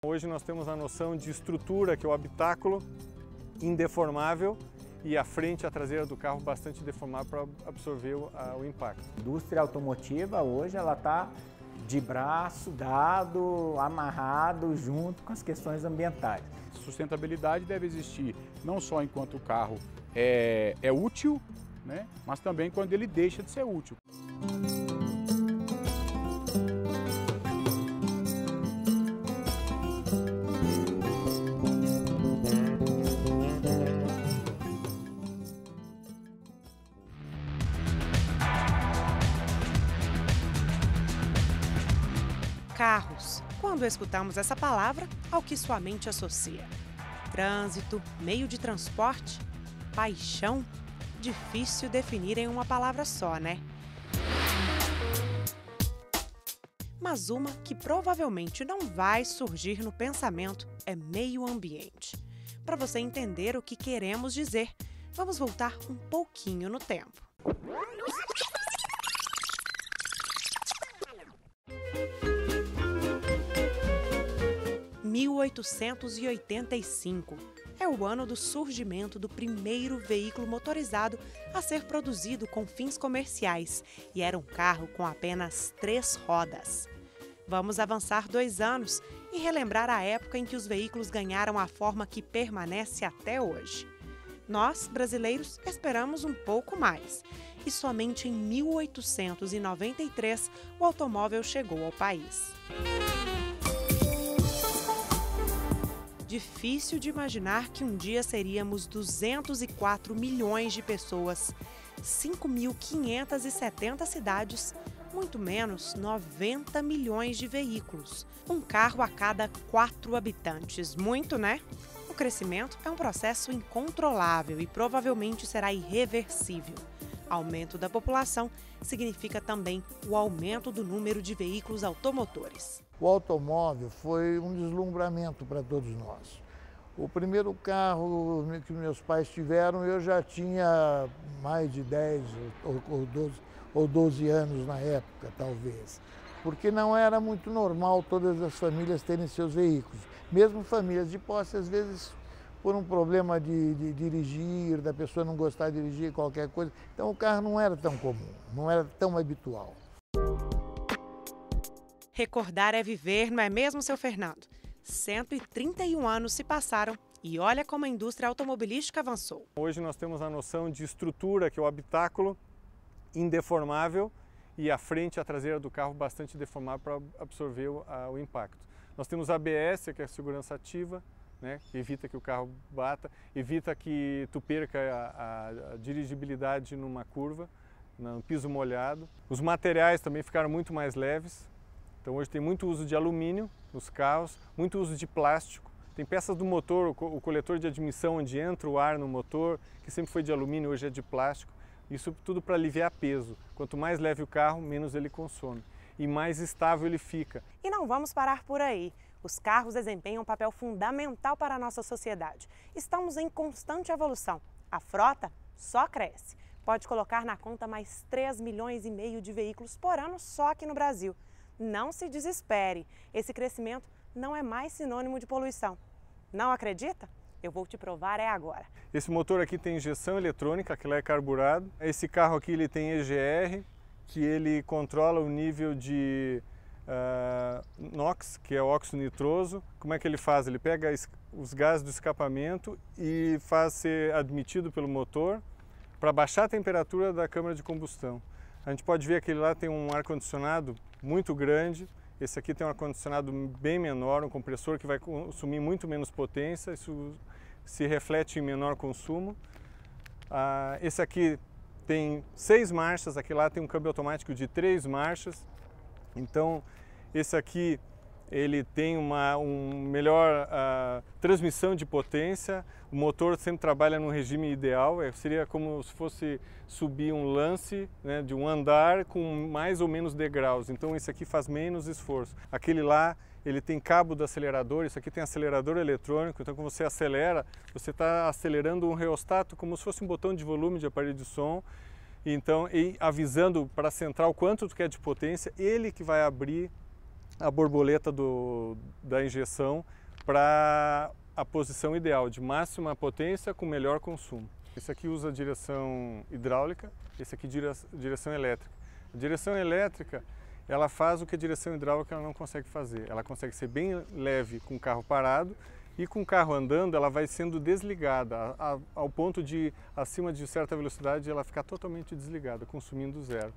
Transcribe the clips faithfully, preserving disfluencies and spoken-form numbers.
Hoje nós temos a noção de estrutura, que é o habitáculo indeformável, e a frente e a traseira do carro bastante deformável para absorver o, a, o impacto. A indústria automotiva hoje ela está de braço dado, amarrado junto com as questões ambientais. Sustentabilidade deve existir não só enquanto o carro é, é útil, né, mas também quando ele deixa de ser útil. Carros. Quando escutamos essa palavra, ao que sua mente associa? Trânsito, meio de transporte, paixão? Difícil definir em uma palavra só, né? Mas uma que provavelmente não vai surgir no pensamento é meio ambiente. Para você entender o que queremos dizer, vamos voltar um pouquinho no tempo. mil oitocentos e oitenta e cinco é o ano do surgimento do primeiro veículo motorizado a ser produzido com fins comerciais, e era um carro com apenas três rodas. Vamos avançar dois anos e relembrar a época em que os veículos ganharam a forma que permanece até hoje. Nós, brasileiros, esperamos um pouco mais, e somente em mil oitocentos e noventa e três o automóvel chegou ao país. Difícil de imaginar que um dia seríamos duzentos e quatro milhões de pessoas, cinco mil quinhentas e setenta cidades, muito menos noventa milhões de veículos. Um carro a cada quatro habitantes. Muito, né? O crescimento é um processo incontrolável e provavelmente será irreversível. Aumento da população significa também o aumento do número de veículos automotores. O automóvel foi um deslumbramento para todos nós. O primeiro carro que meus pais tiveram, eu já tinha mais de dez ou doze anos na época, talvez. Porque não era muito normal todas as famílias terem seus veículos. Mesmo famílias de posse, às vezes, por um problema de, de dirigir, da pessoa não gostar de dirigir, qualquer coisa. Então o carro não era tão comum, não era tão habitual. Recordar é viver, não é mesmo, seu Fernando? cento e trinta e um anos se passaram e olha como a indústria automobilística avançou. Hoje nós temos a noção de estrutura, que é o habitáculo indeformável, e a frente e a traseira do carro bastante deformável para absorver o, a, o impacto. Nós temos A B S, que é a segurança ativa, né? Evita que o carro bata, evita que tu perca a, a, a dirigibilidade numa curva, no piso molhado. Os materiais também ficaram muito mais leves. Então hoje tem muito uso de alumínio nos carros, muito uso de plástico. Tem peças do motor, o, co o coletor de admissão onde entra o ar no motor, que sempre foi de alumínio, hoje é de plástico. Isso tudo para aliviar peso. Quanto mais leve o carro, menos ele consome. E mais estável ele fica. E não vamos parar por aí. Os carros desempenham um papel fundamental para a nossa sociedade. Estamos em constante evolução. A frota só cresce. Pode colocar na conta mais três milhões e meio de veículos por ano só aqui no Brasil. Não se desespere. Esse crescimento não é mais sinônimo de poluição. Não acredita? Eu vou te provar é agora. Esse motor aqui tem injeção eletrônica, que lá é carburado. Esse carro aqui ele tem E G R, que ele controla o nível de uh, NOx, que é óxido nitroso. Como é que ele faz? Ele pega os gases do escapamento e faz ser admitido pelo motor para baixar a temperatura da câmara de combustão. A gente pode ver que lá tem um ar-condicionado muito grande. Esse aqui tem um ar-condicionado bem menor, um compressor que vai consumir muito menos potência, isso se reflete em menor consumo. Ah, esse aqui tem seis marchas, aqui lá tem um câmbio automático de três marchas. Então esse aqui ele tem uma um melhor uh, transmissão de potência, o motor sempre trabalha no regime ideal, é, seria como se fosse subir um lance, né, de um andar com mais ou menos degraus, então esse aqui faz menos esforço. Aquele lá, ele tem cabo do acelerador, isso aqui tem acelerador eletrônico, então quando você acelera, você está acelerando um reostato como se fosse um botão de volume de aparelho de som, então e avisando para a central quanto tu quer de potência, ele que vai abrir a borboleta do, da injeção para a posição ideal, de máxima potência com melhor consumo. Esse aqui usa direção hidráulica, esse aqui dire, direção elétrica. A direção elétrica, ela faz o que a direção hidráulica ela não consegue fazer. Ela consegue ser bem leve com o carro parado e com o carro andando ela vai sendo desligada, a, a, ao ponto de, acima de certa velocidade, ela ficar totalmente desligada, consumindo zero.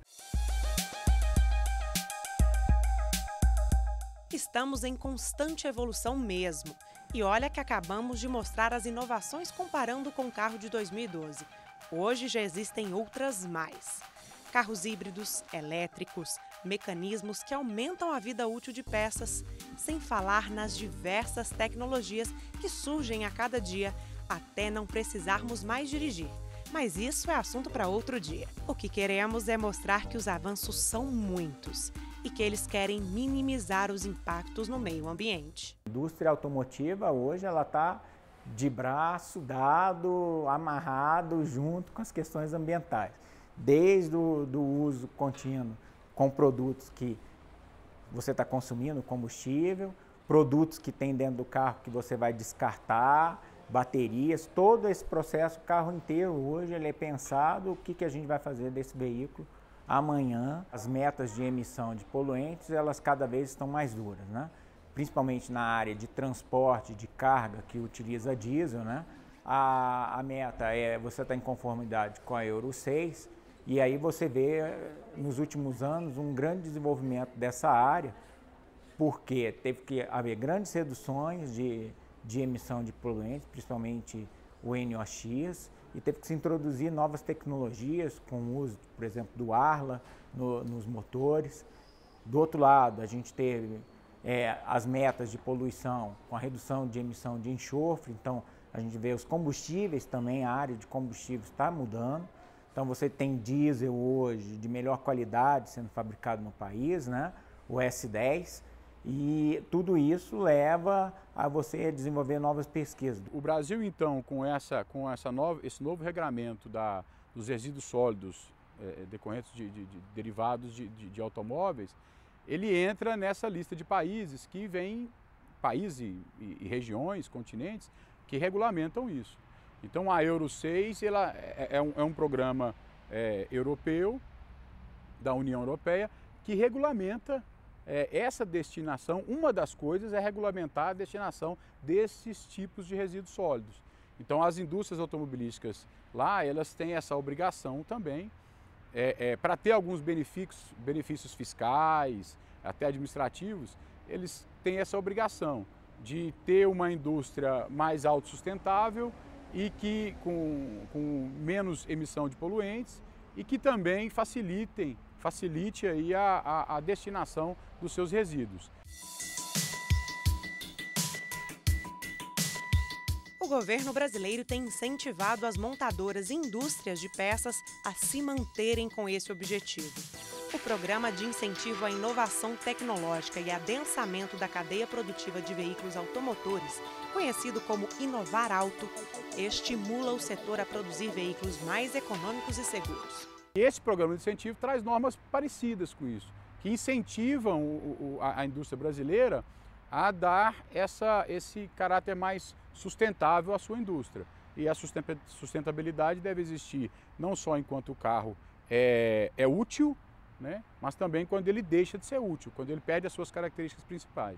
Estamos em constante evolução mesmo. E olha que acabamos de mostrar as inovações comparando com o carro de dois mil e doze. Hoje já existem outras mais. Carros híbridos, elétricos, mecanismos que aumentam a vida útil de peças, sem falar nas diversas tecnologias que surgem a cada dia, até não precisarmos mais dirigir. Mas isso é assunto para outro dia. O que queremos é mostrar que os avanços são muitos e que eles querem minimizar os impactos no meio ambiente. A indústria automotiva hoje ela está de braço dado, amarrado junto com as questões ambientais. Desde o do uso contínuo com produtos que você está consumindo, combustível, produtos que tem dentro do carro que você vai descartar, baterias, todo esse processo, o carro inteiro hoje ele é pensado o que, que a gente vai fazer desse veículo amanhã. As metas de emissão de poluentes, elas cada vez estão mais duras, né? Principalmente na área de transporte, de carga que utiliza diesel, né? A, a meta é você estar em conformidade com a Euro seis e aí você vê nos últimos anos um grande desenvolvimento dessa área, porque teve que haver grandes reduções de, de emissão de poluentes, principalmente o N O X, e teve que se introduzir novas tecnologias com o uso, por exemplo, do Arla no, nos motores. Do outro lado, a gente teve é, as metas de poluição com a redução de emissão de enxofre, então a gente vê os combustíveis também, a área de combustíveis está mudando. Então você tem diesel hoje de melhor qualidade sendo fabricado no país, né? O S dez, e tudo isso leva a você desenvolver novas pesquisas. O Brasil, então, com, essa, com essa nova, esse novo regramento da, dos resíduos sólidos é, decorrentes de, de, de derivados de, de, de automóveis, ele entra nessa lista de países que vem, países e, e regiões, continentes, que regulamentam isso. Então a Euro seis ela é, é, um, é um programa é, europeu, da União Europeia, que regulamenta é, essa destinação. Uma das coisas é regulamentar a destinação desses tipos de resíduos sólidos. Então as indústrias automobilísticas lá, elas têm essa obrigação também, é, é, para ter alguns benefícios, benefícios fiscais, até administrativos, eles têm essa obrigação de ter uma indústria mais autossustentável e que com, com menos emissão de poluentes e que também facilitem, facilite aí a, a, a destinação dos seus resíduos. O governo brasileiro tem incentivado as montadoras e indústrias de peças a se manterem com esse objetivo. O Programa de Incentivo à Inovação Tecnológica e Adensamento da Cadeia Produtiva de Veículos Automotores, conhecido como Inovar Auto, estimula o setor a produzir veículos mais econômicos e seguros. Esse programa de incentivo traz normas parecidas com isso, que incentivam o, o, a indústria brasileira a dar essa, esse caráter mais sustentável à sua indústria. E a sustentabilidade deve existir não só enquanto o carro é, é útil, né, mas também quando ele deixa de ser útil, quando ele perde as suas características principais.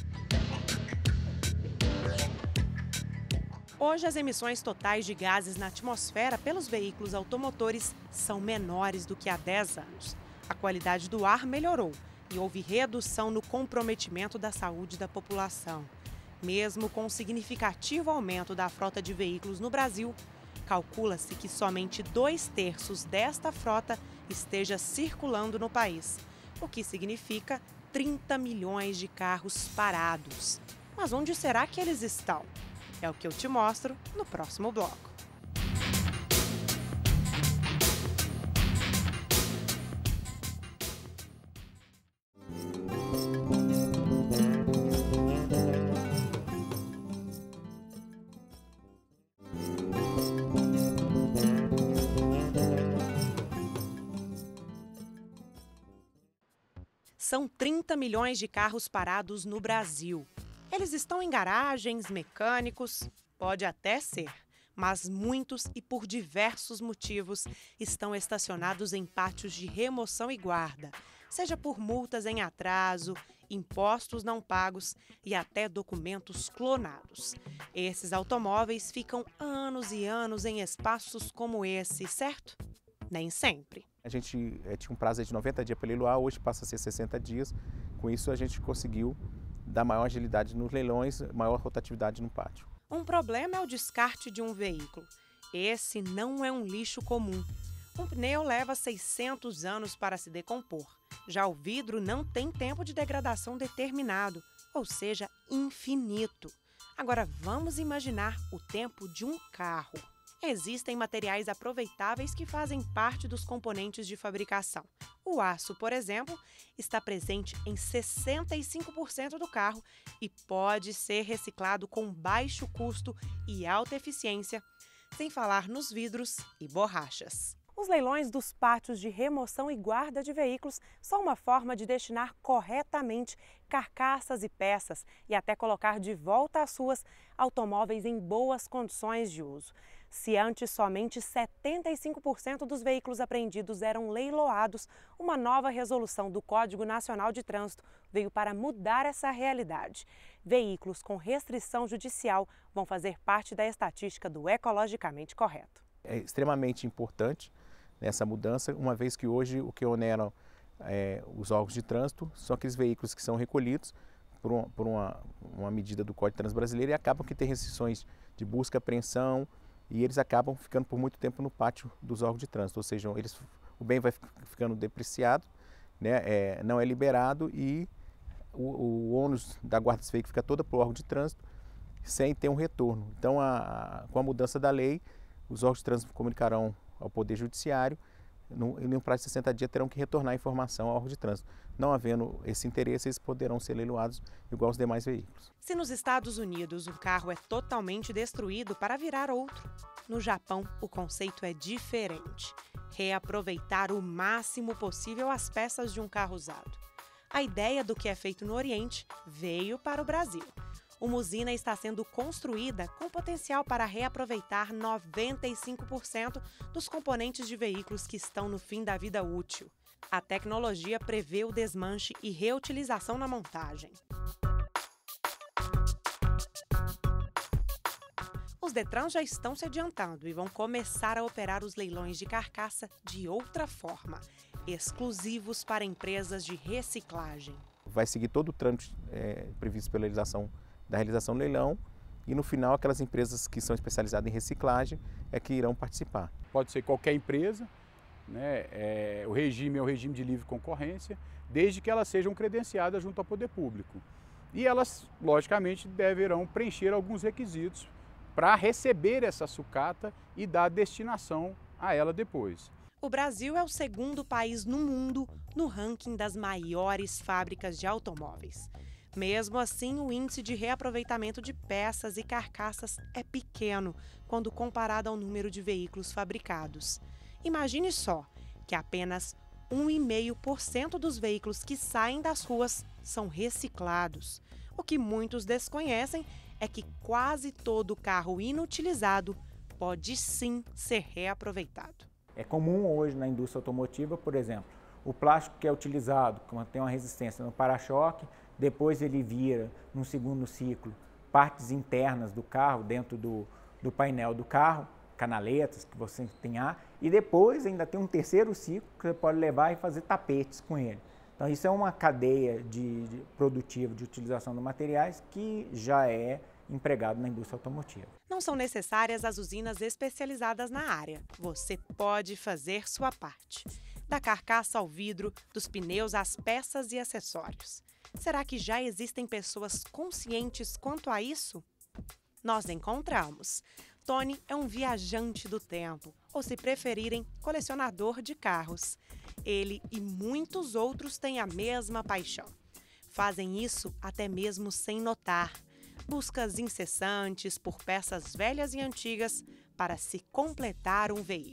Hoje, as emissões totais de gases na atmosfera pelos veículos automotores são menores do que há dez anos. A qualidade do ar melhorou e houve redução no comprometimento da saúde da população. Mesmo com o significativo aumento da frota de veículos no Brasil, calcula-se que somente dois terços desta frota esteja circulando no país, o que significa trinta milhões de carros parados. Mas onde será que eles estão? É o que eu te mostro no próximo bloco. São trinta milhões de carros parados no Brasil. Eles estão em garagens, mecânicos? Pode até ser, mas muitos e por diversos motivos estão estacionados em pátios de remoção e guarda, seja por multas em atraso, impostos não pagos e até documentos clonados. Esses automóveis ficam anos e anos em espaços como esse, certo? Nem sempre. A gente é, tinha um prazo de noventa dias para leiloar, hoje passa a ser sessenta dias. Com isso a gente conseguiu dar maior agilidade nos leilões, maior rotatividade no pátio. Um problema é o descarte de um veículo. Esse não é um lixo comum. Um pneu leva seiscentos anos para se decompor. Já o vidro não tem tempo de degradação determinado, ou seja, infinito. Agora vamos imaginar o tempo de um carro. Existem materiais aproveitáveis que fazem parte dos componentes de fabricação. O aço, por exemplo, está presente em sessenta e cinco por cento do carro e pode ser reciclado com baixo custo e alta eficiência, sem falar nos vidros e borrachas. Os leilões dos pátios de remoção e guarda de veículos são uma forma de destinar corretamente carcaças e peças e até colocar de volta às ruas automóveis em boas condições de uso. Se antes somente setenta e cinco por cento dos veículos apreendidos eram leiloados, uma nova resolução do Código Nacional de Trânsito veio para mudar essa realidade. Veículos com restrição judicial vão fazer parte da estatística do ecologicamente correto. É extremamente importante essa mudança, uma vez que hoje o que oneram é, os órgãos de trânsito são aqueles veículos que são recolhidos por, uma, por uma, uma medida do Código de Trânsito Brasileiro e acabam que tem restrições de busca, apreensão, e eles acabam ficando por muito tempo no pátio dos órgãos de trânsito, ou seja, eles, o bem vai ficando depreciado, né, é, não é liberado e o, o ônus da guarda desse veículo fica toda para o órgão de trânsito sem ter um retorno. Então, a, a, com a mudança da lei, os órgãos de trânsito comunicarão ao Poder Judiciário e no prazo de sessenta dias terão que retornar a informação ao órgão de trânsito. Não havendo esse interesse, eles poderão ser leiloados igual aos demais veículos. Se nos Estados Unidos um carro é totalmente destruído para virar outro, no Japão o conceito é diferente. Reaproveitar o máximo possível as peças de um carro usado. A ideia do que é feito no Oriente veio para o Brasil. Uma usina está sendo construída com potencial para reaproveitar noventa e cinco por cento dos componentes de veículos que estão no fim da vida útil. A tecnologia prevê o desmanche e reutilização na montagem. Os Detrans já estão se adiantando e vão começar a operar os leilões de carcaça de outra forma, exclusivos para empresas de reciclagem. Vai seguir todo o trâmite é, previsto pela legislação da realização do leilão e no final aquelas empresas que são especializadas em reciclagem é que irão participar. Pode ser qualquer empresa, né? É, o regime é o regime de livre concorrência, desde que elas sejam credenciadas junto ao poder público. E elas, logicamente, deverão preencher alguns requisitos para receber essa sucata e dar destinação a ela depois. O Brasil é o segundo país no mundo no ranking das maiores fábricas de automóveis. Mesmo assim, o índice de reaproveitamento de peças e carcaças é pequeno quando comparado ao número de veículos fabricados. Imagine só que apenas um vírgula cinco por cento dos veículos que saem das ruas são reciclados. O que muitos desconhecem é que quase todo carro inutilizado pode sim ser reaproveitado. É comum hoje na indústria automotiva, por exemplo, o plástico que é utilizado, que tem uma resistência no para-choque, depois ele vira, num segundo ciclo, partes internas do carro, dentro do, do painel do carro, canaletas que você tem ar, e depois ainda tem um terceiro ciclo que você pode levar e fazer tapetes com ele. Então isso é uma cadeia de, de produtiva de utilização de materiais que já é empregado na indústria automotiva. Não são necessárias as usinas especializadas na área. Você pode fazer sua parte. Da carcaça ao vidro, dos pneus às peças e acessórios. Será que já existem pessoas conscientes quanto a isso? Nós encontramos. Tony é um viajante do tempo, ou se preferirem, colecionador de carros. Ele e muitos outros têm a mesma paixão. Fazem isso até mesmo sem notar. Buscas incessantes por peças velhas e antigas para se completar um veículo.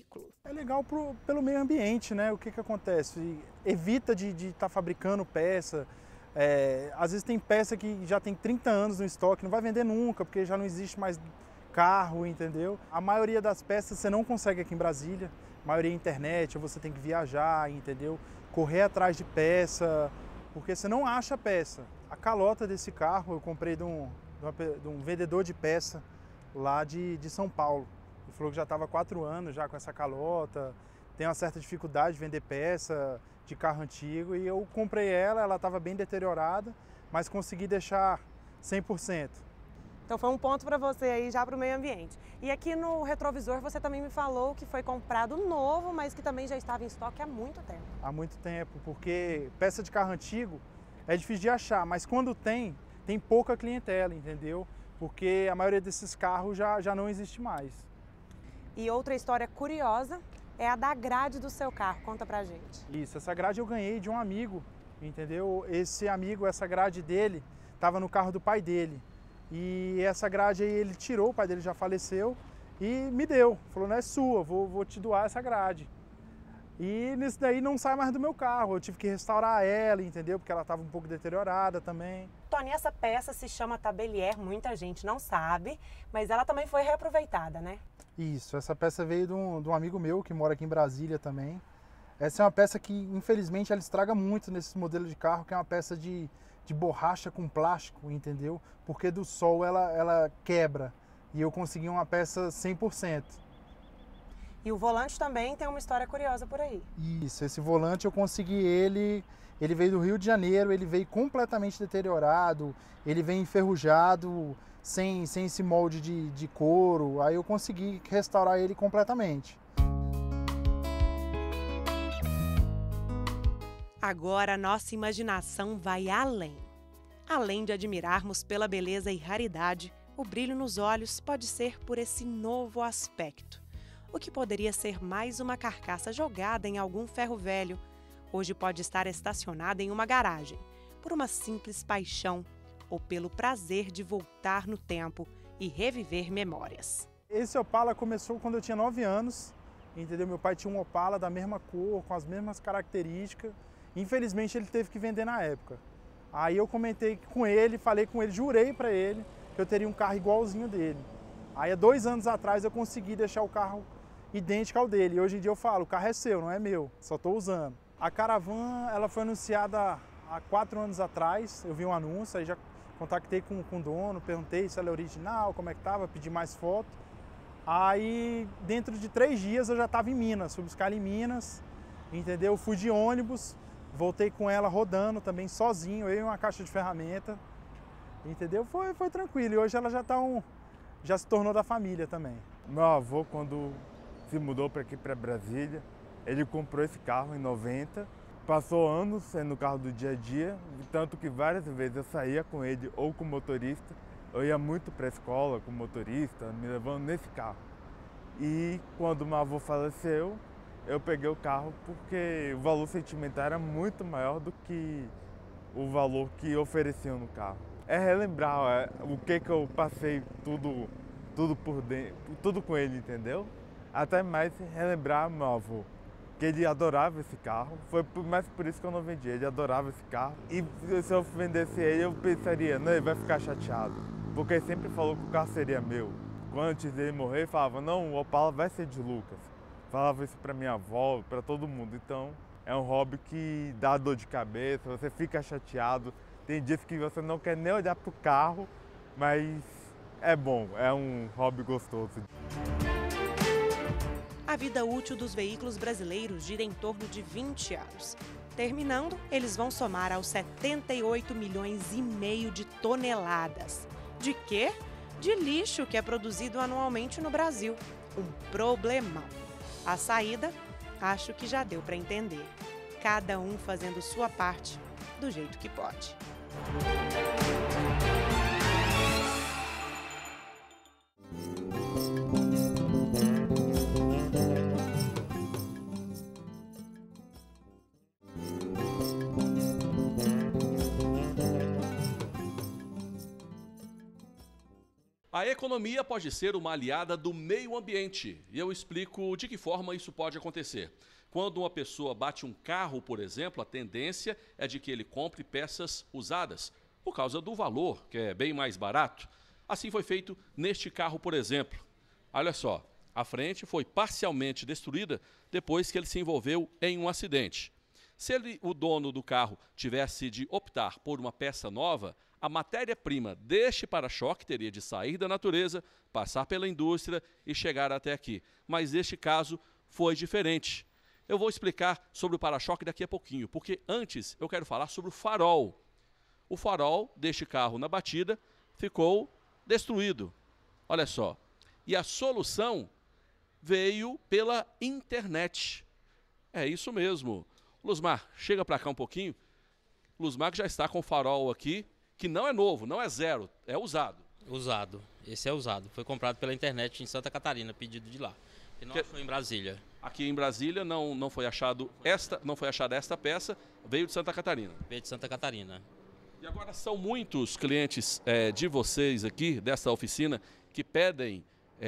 É legal pro, pelo meio ambiente, né? O que, que acontece? Evita de estar tá fabricando peça. É, às vezes tem peça que já tem trinta anos no estoque, não vai vender nunca, porque já não existe mais carro, entendeu? A maioria das peças você não consegue aqui em Brasília. A maioria é internet, ou você tem que viajar, entendeu? Correr atrás de peça, porque você não acha peça. A calota desse carro eu comprei de um, de uma, de um vendedor de peça lá de, de São Paulo. Ele falou que já estava há quatro anos já com essa calota, tem uma certa dificuldade de vender peça de carro antigo e eu comprei ela, ela estava bem deteriorada, mas consegui deixar cem por cento. Então foi um ponto para você aí já para o meio ambiente. E aqui no retrovisor você também me falou que foi comprado novo, mas que também já estava em estoque há muito tempo. Há muito tempo, porque peça de carro antigo é difícil de achar, mas quando tem, tem pouca clientela, entendeu? Porque a maioria desses carros já, já não existe mais. E outra história curiosa é a da grade do seu carro. Conta pra gente. Isso, essa grade eu ganhei de um amigo, entendeu? Esse amigo, essa grade dele, estava no carro do pai dele. E essa grade aí ele tirou, o pai dele já faleceu, e me deu. Falou, não é sua, vou, vou te doar essa grade. E nisso daí não sai mais do meu carro, eu tive que restaurar ela, entendeu? Porque ela estava um pouco deteriorada também. Tony, essa peça se chama Tabelier, muita gente não sabe, mas ela também foi reaproveitada, né? Isso, essa peça veio de um, de um amigo meu que mora aqui em Brasília também. Essa é uma peça que, infelizmente, ela estraga muito nesse modelo de carro, que é uma peça de, de borracha com plástico, entendeu? Porque do sol ela, ela quebra e eu consegui uma peça cem por cento. E o volante também tem uma história curiosa por aí. Isso, esse volante eu consegui ele, ele veio do Rio de Janeiro, ele veio completamente deteriorado, ele veio enferrujado, sem, sem esse molde de, de couro, aí eu consegui restaurar ele completamente. Agora a nossa imaginação vai além. Além de admirarmos pela beleza e raridade, o brilho nos olhos pode ser por esse novo aspecto. O que poderia ser mais uma carcaça jogada em algum ferro velho, hoje pode estar estacionada em uma garagem, por uma simples paixão ou pelo prazer de voltar no tempo e reviver memórias. Esse Opala começou quando eu tinha nove anos, entendeu? Meu pai tinha um Opala da mesma cor, com as mesmas características. Infelizmente ele teve que vender na época. Aí eu comentei com ele, falei com ele, jurei para ele que eu teria um carro igualzinho dele. Aí há dois anos atrás eu consegui deixar o carro idêntico ao dele. E hoje em dia eu falo, o carro é seu, não é meu, só estou usando. A Caravan, ela foi anunciada há quatro anos atrás, eu vi um anúncio, aí já contactei com, com o dono, perguntei se ela é original, como é que estava, pedi mais foto. Aí dentro de três dias eu já estava em Minas, fui buscar ela em Minas, entendeu? Fui de ônibus, voltei com ela rodando também sozinho, eu e uma caixa de ferramenta, entendeu? Foi, foi tranquilo e hoje ela já, tá um, já se tornou da família também. Meu avô, quando se mudou para aqui para Brasília, ele comprou esse carro em noventa, passou anos sendo o carro do dia a dia, tanto que várias vezes eu saía com ele ou com o motorista, eu ia muito para a escola com o motorista, me levando nesse carro. E quando meu avô faleceu, eu peguei o carro porque o valor sentimental era muito maior do que o valor que ofereciam no carro. É relembrar é, o que que eu passei tudo, tudo por dentro, tudo com ele, entendeu? Até mais relembrar meu avô, que ele adorava esse carro. Foi mais por isso que eu não vendi, ele adorava esse carro. E se eu vendesse ele, eu pensaria, não, ele vai ficar chateado, porque ele sempre falou que o carro seria meu. Quando antes dele morrer, ele falava, não, o Opala vai ser de Lucas. Falava isso para minha avó, para todo mundo. Então, é um hobby que dá dor de cabeça, você fica chateado. Tem dias que você não quer nem olhar para o carro, mas é bom, é um hobby gostoso. A vida útil dos veículos brasileiros gira em torno de vinte anos. Terminando, eles vão somar aos setenta e oito milhões e meio de toneladas. De quê? De lixo que é produzido anualmente no Brasil. Um problemão. A saída, acho que já deu para entender. Cada um fazendo sua parte do jeito que pode. A economia pode ser uma aliada do meio ambiente e eu explico de que forma isso pode acontecer. Quando uma pessoa bate um carro, por exemplo, a tendência é de que ele compre peças usadas, por causa do valor, que é bem mais barato. Assim foi feito neste carro, por exemplo. Olha só, a frente foi parcialmente destruída depois que ele se envolveu em um acidente. Se ele, o dono do carro tivesse de optar por uma peça nova, a matéria-prima deste para-choque teria de sair da natureza, passar pela indústria e chegar até aqui. Mas neste caso foi diferente. Eu vou explicar sobre o para-choque daqui a pouquinho, porque antes eu quero falar sobre o farol. O farol deste carro na batida ficou destruído. Olha só. E a solução veio pela internet. É isso mesmo. Luzmar, chega para cá um pouquinho. Luzmar que já está com o farol aqui, que não é novo, não é zero, é usado. Usado. Esse é usado. Foi comprado pela internet em Santa Catarina, pedido de lá. E não achou em Brasília. Aqui em Brasília não, não foi achado esta, não foi achada esta peça, veio de Santa Catarina. Veio de Santa Catarina. E agora são muitos clientes é, de vocês aqui, dessa oficina, que pedem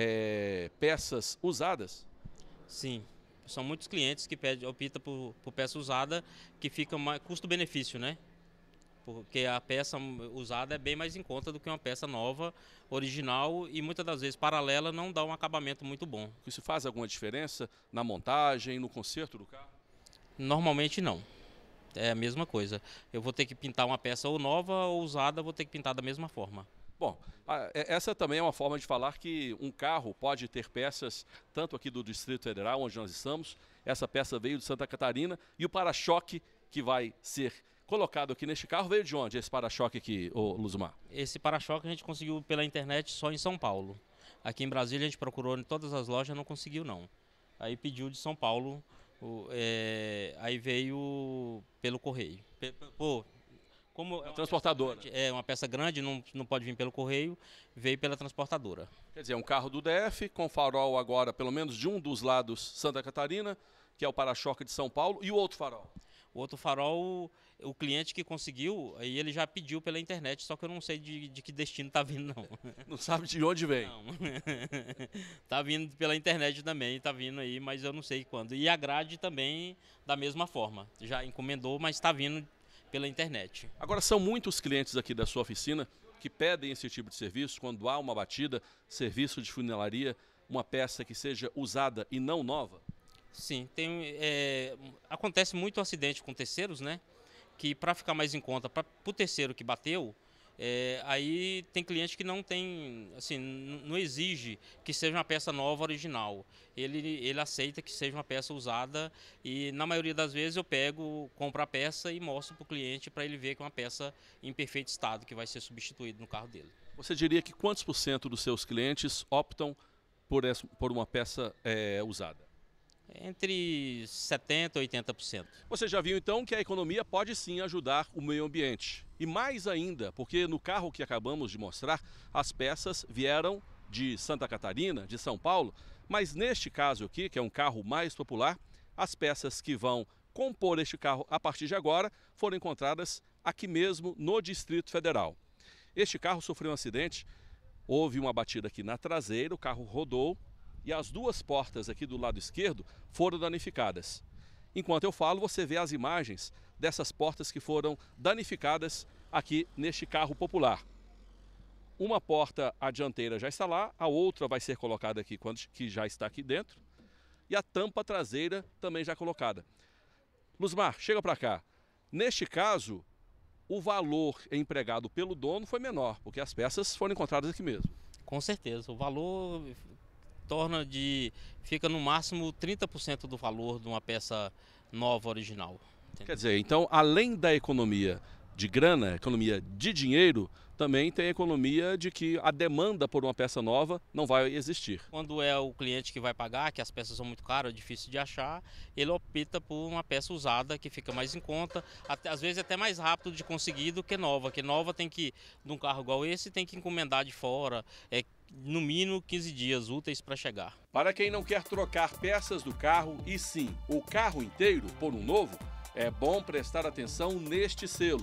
é, peças usadas? Sim. São muitos clientes que pedem, optam por, por peça usada, que fica mais custo-benefício, né? Porque a peça usada é bem mais em conta do que uma peça nova, original e muitas das vezes paralela não dá um acabamento muito bom. Isso faz alguma diferença na montagem, no conserto do carro? Normalmente não. É a mesma coisa. Eu vou ter que pintar uma peça ou nova ou usada, vou ter que pintar da mesma forma. Bom, essa também é uma forma de falar que um carro pode ter peças, tanto aqui do Distrito Federal, onde nós estamos, essa peça veio de Santa Catarina, e o para-choque que vai ser colocado aqui neste carro veio de onde, esse para-choque aqui, ô Luzmar? Esse para-choque a gente conseguiu pela internet só em São Paulo. Aqui em Brasília a gente procurou em todas as lojas, não conseguiu não. Aí pediu de São Paulo, é, aí veio pelo correio. Pô, Como a transportadora. É uma peça grande, não, não pode vir pelo correio, veio pela transportadora. Quer dizer, um carro do D F, com farol agora, pelo menos de um dos lados Santa Catarina, que é o para-choque de São Paulo, e o outro farol? O outro farol, o cliente que conseguiu, aí ele já pediu pela internet, só que eu não sei de, de que destino está vindo, não. Não sabe de onde vem? Não. Está vindo pela internet também, está vindo aí, mas eu não sei quando. E a grade também, da mesma forma. Já encomendou, mas está vindo pela internet. Agora, são muitos clientes aqui da sua oficina que pedem esse tipo de serviço, quando há uma batida, serviço de funilaria, uma peça que seja usada e não nova? Sim, tem, é, acontece muito acidente com terceiros, né? Que para ficar mais em conta, para o terceiro que bateu, é, aí tem cliente que não tem, assim, não exige que seja uma peça nova original. Ele, ele aceita que seja uma peça usada e na maioria das vezes eu pego, compro a peça e mostro para o cliente para ele ver que é uma peça em perfeito estado que vai ser substituída no carro dele. Você diria que quantos por cento dos seus clientes optam por, essa, por uma peça é, usada? Entre setenta por cento e oitenta por cento. Você já viu então que a economia pode sim ajudar o meio ambiente. E mais ainda, porque no carro que acabamos de mostrar, as peças vieram de Santa Catarina, de São Paulo, mas neste caso aqui, que é um carro mais popular, as peças que vão compor este carro a partir de agora foram encontradas aqui mesmo no Distrito Federal. Este carro sofreu um acidente, houve uma batida aqui na traseira, o carro rodou, e as duas portas aqui do lado esquerdo foram danificadas. Enquanto eu falo, você vê as imagens dessas portas que foram danificadas aqui neste carro popular. Uma porta a dianteira já está lá, a outra vai ser colocada aqui, quando, que já está aqui dentro, e a tampa traseira também já colocada. Luzmar, chega para cá. Neste caso, o valor empregado pelo dono foi menor, porque as peças foram encontradas aqui mesmo. Com certeza, o valor torna de, fica no máximo trinta por cento do valor de uma peça nova original. Entendeu? Quer dizer, então além da economia de grana, economia de dinheiro, também tem a economia de que a demanda por uma peça nova não vai existir. Quando é o cliente que vai pagar, que as peças são muito caras, é difícil de achar, ele opta por uma peça usada que fica mais em conta, até, às vezes até mais rápido de conseguir do que nova, que nova tem que, de um carro igual esse, tem que encomendar de fora, é no mínimo quinze dias úteis para chegar. Para quem não quer trocar peças do carro e sim o carro inteiro por um novo, é bom prestar atenção neste selo.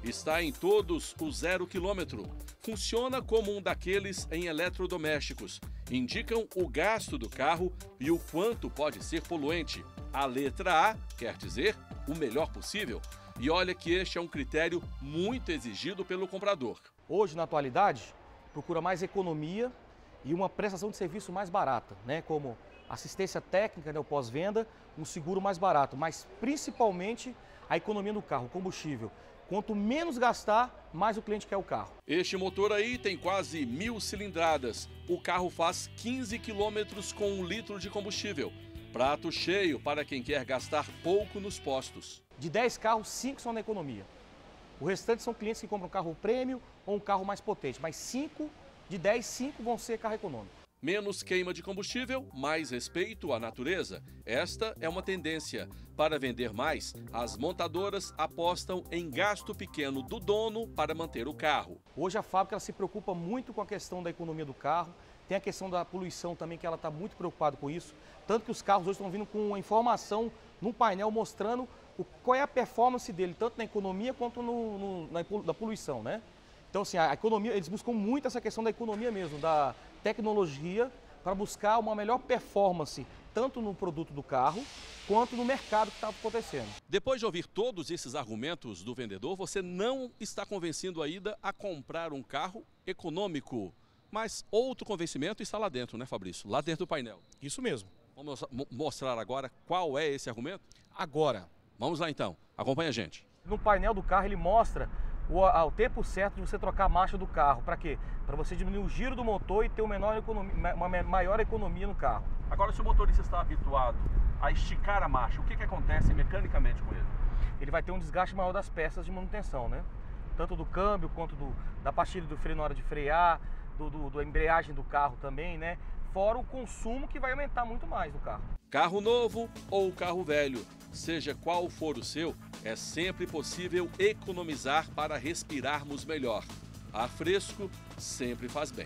Está em todos o zero quilômetro. Funciona como um daqueles em eletrodomésticos. Indicam o gasto do carro e o quanto pode ser poluente. A letra A quer dizer o melhor possível. E olha que este é um critério muito exigido pelo comprador. Hoje, na atualidade, procura mais economia e uma prestação de serviço mais barata, né? Como assistência técnica, né, o pós-venda, um seguro mais barato, mas principalmente a economia do carro, o combustível. Quanto menos gastar, mais o cliente quer o carro. Este motor aí tem quase mil cilindradas. O carro faz quinze quilômetros com um litro de combustível. Prato cheio para quem quer gastar pouco nos postos. De dez carros, cinco são na economia. O restante são clientes que compram um carro prêmio ou um carro mais potente, mas cinco de dez, cinco vão ser carro econômico. Menos queima de combustível, mais respeito à natureza. Esta é uma tendência. Para vender mais, as montadoras apostam em gasto pequeno do dono para manter o carro. Hoje a fábrica ela se preocupa muito com a questão da economia do carro. Tem a questão da poluição também, que ela está muito preocupada com isso. Tanto que os carros hoje estão vindo com uma informação num painel mostrando o, qual é a performance dele, tanto na economia quanto no, no, na, na poluição, né? Então, assim, a economia, eles buscam muito essa questão da economia mesmo, da tecnologia, para buscar uma melhor performance, tanto no produto do carro, quanto no mercado que está acontecendo. Depois de ouvir todos esses argumentos do vendedor, você não está convencido ainda a comprar um carro econômico. Mas outro convencimento está lá dentro, né, Fabrício? Lá dentro do painel. Isso mesmo. Vamos mostrar agora qual é esse argumento? Agora. Vamos lá então, acompanha a gente. No painel do carro ele mostra o, o tempo certo de você trocar a marcha do carro. Para quê? Para você diminuir o giro do motor e ter uma, menor economia, uma maior economia no carro. Agora, se o motorista está habituado a esticar a marcha, o que, que acontece mecanicamente com ele? Ele vai ter um desgaste maior das peças de manutenção, né? Tanto do câmbio quanto do, da pastilha do freio na hora de frear, do, do, da embreagem do carro também, né? Fora o consumo que vai aumentar muito mais do carro. Carro novo ou carro velho, seja qual for o seu, é sempre possível economizar para respirarmos melhor. Ar fresco sempre faz bem.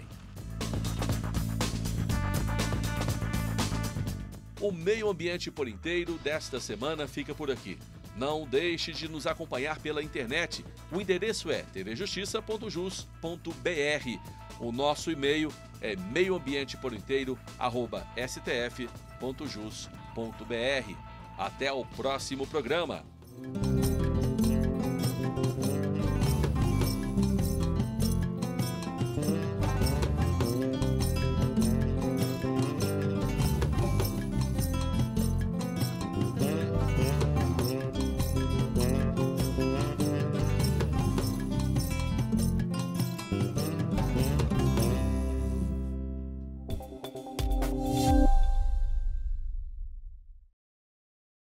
O Meio Ambiente por Inteiro desta semana fica por aqui. Não deixe de nos acompanhar pela internet. O endereço é t v justiça ponto jus ponto b r. O nosso e-mail é meioambienteporinteiro arroba s t f ponto jus ponto b r. Até o próximo programa.